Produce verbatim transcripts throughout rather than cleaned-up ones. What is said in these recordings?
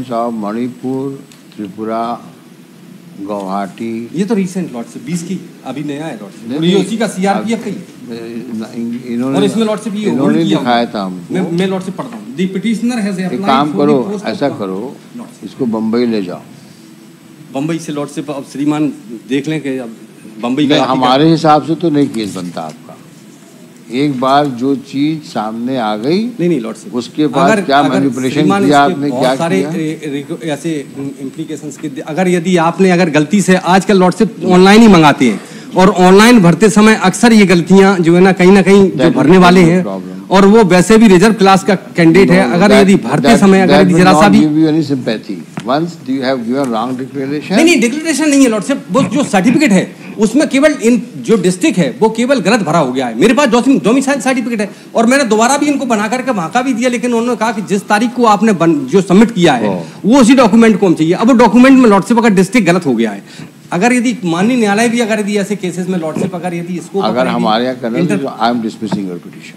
Students of Manipur, Tripura, Guwahati. ये तो recent lordship बीस की अभी नया है लॉर्डशिप, और ये उसी का सीआरपीएफ का ही। इन्होंने और इसमें लॉर्डशिप ये इन्होंने दिखाया था हमको। मैं मैं लॉर्डशिप पढ़ता हूँ। The petitioner has applied. एक काम करो, ऐसा करो, इसको बम्बई ले जाओ। बम्बई से लॉर्डशिप अब श्रीमान देख लें कि अब बम्बई का हमारे हिसाब से तो नहीं केस बनता आपका। एक बार जो चीज सामने आ गई, नहीं नहीं लॉर्डशिप, उसके बाद क्या मैनिपुलेशन किया आपने, क्या सारे ऐसे इम्प्लीकेशंस के, अगर यदि आपने अगर गलती से, आजकल लॉर्डशिप ऑनलाइन ही मंगाते हैं और ऑनलाइन भरते समय अक्सर ये गलतियां जो है ना कहीं ना कहीं जो भरने वाले हैं, और वो वैसे भी रिजर्व क्लास का कैंडिडेट है, अगर यदि भरते समय अगर जरा सा भी Once you have given wrong declaration, नहीं नहीं डिक्लेरेशन नहीं है लॉर्डशिप, वो जो सर्टिफिकेट है उसमें केवल इन जो डिस्ट्रिक्ट है वो केवल गलत भरा हो गया है। मेरे पास डोमिसाइल सर्टिफिकेट है और मैंने दोबारा भी इनको बना करके वहां का भी दिया, लेकिन उन्होंने कहा कि जिस तारीख को आपने बन, जो सबमिट किया है वो उसी डॉक्यूमेंट को हम चाहिए। अब वो डॉक्यूमेंट में लॉर्डशिप अगर डिस्ट्रिक्ट गलत हो गया है, अगर यदि माननीय न्यायालय भी अगर यदि ऐसे केसेस में लॉर्डशिप अगर यदि इसको अगर हमारे यहाँ करना तो I am dismissing your petition.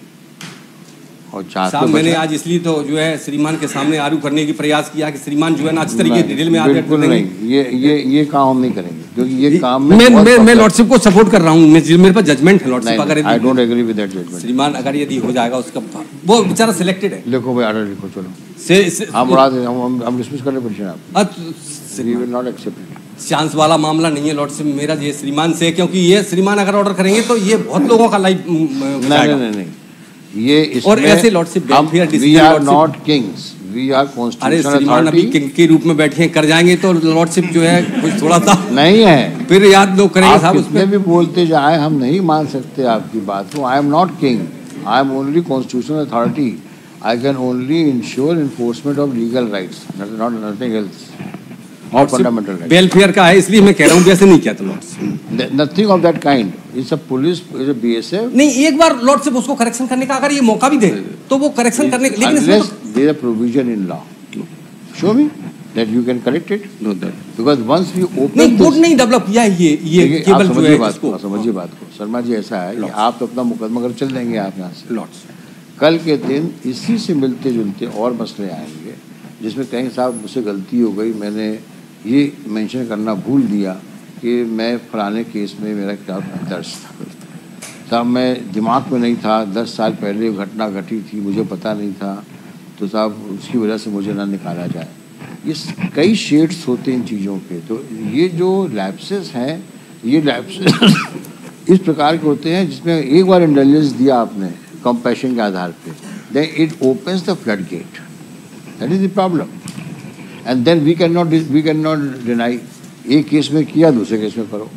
और साहब मैंने आज इसलिए तो जो है श्रीमान के सामने आरू करने की प्रयास किया कि श्रीमान जो है ना अच्छी तरीके डिटेल में आगे बिल्कुल नहीं, ये ये ये काम हम नहीं करेंगे, क्योंकि ये काम में मैं मैं मैं लॉर्डशिप को सपोर्ट कर रहा हूँ। मेरे पास जजमेंट है लॉर्डशिप, अगर I don't agree with that judgement. श्रीमान अगर यदि हो जाएगा उसका, वो बेचारा सिलेक्टेड है। लिखो भाई, ऑर्डर लिखो, चलो से हम उड़ा दे, हम हम डिसमिस कर ले पिटीशन आप। We will not accept it. Chance वाला मामला नहीं है लॉर्डशिप मेरा ये श्रीमान से, क्योंकि ये श्रीमान अगर ऑर्डर करेंगे तो ये बहुत लोगों का लाइफ नहीं नहीं नहीं ये इसमें और ऐसे lordship we are not kings, we are constitutional authority. अभी किंग के रूप में बैठे कर जाएंगे तो लॉर्डशिप जो है कुछ थोड़ा सा नहीं है, फिर याद लोग करेंगे साहब। उसमें भी बोलते जाए, हम नहीं मान सकते आपकी बात को। I am not king, I am only constitutional authority. I can only ensure enforcement of legal rights, not nothing else, और फंडामेंटल राइट। वेलफेयर का है, इसलिए मैं कह रहा हूँ वैसे नहीं किया था lordship, nothing of that kind. It's a police, it's a BSF. नहीं, एक बार लॉर्डशिप उसको करेक्शन करने का अगर ये मौका भी दे तो वो करेक्शन करने, लेकिन इसमें there are provision in law, show me that you can correct it. No that, because once you open, नहीं कोर्ट नहीं डेवलप किया है ये ये केवल जो है इसको समझिए बात को। शर्मा जी ऐसा है कि आप तो अपना मुकदमा कर चल देंगे आप यहाँ से, लॉर्डशिप कल के दिन इसी से मिलते जुलते और मसले आएंगे जिसमें कहेंगे साहब मुझसे गलती हो गई, मैंने ये मेंशन करना भूल दिया कि मैं फलाने केस में मेरा क्या दर्ज था, साहब मैं दिमाग में नहीं था, दस साल पहले घटना घटी थी, मुझे पता नहीं था, तो साहब उसकी वजह से मुझे ना निकाला जाए। ये कई शेड्स होते हैं इन चीज़ों के। तो ये जो लैप्सेस हैं, ये लैप्सेस इस प्रकार के होते हैं जिसमें एक बार इंटेलिजेंस दिया आपने कंपैशन के आधार पे, then it opens the flood gate. That is the problem. And then we can not we can not deny. एक केस में किया, दूसरे केस में करो,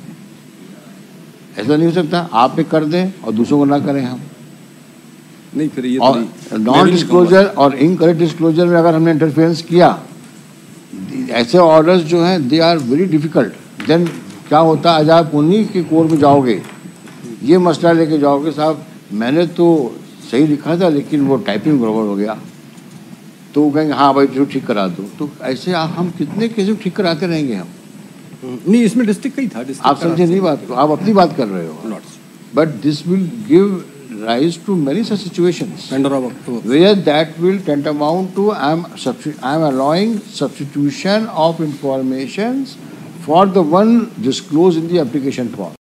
ऐसा नहीं हो सकता। आप एक कर दें और दूसरों को ना करें हम। नहीं फिर ये और नॉन डिस्क्लोजर और इनकरेक्ट डिस्क्लोजर में अगर हमने इंटरफेरेंस किया, ऐसे ऑर्डर्स जो हैं they are very difficult. Then क्या होता है, आज आप उन्हीं के कोर्ट में जाओगे, ये मसला लेके जाओगे, साहब मैंने तो सही लिखा था लेकिन वो टाइपिंग गड़बड़ हो गया, तो वो कहेंगे हाँ भाई जो ठीक करा दो। तो ऐसे आप हम कितने केस ठीक कराते रहेंगे हम। नहीं इसमें डिस्ट्रिक्ट का ही था, आप समझे नहीं बात को, आप अपनी बात कर रहे हो, but this will give rise to many such situations where that will tantamount to I am I am allowing substitution of informations for the one disclosed in the application form.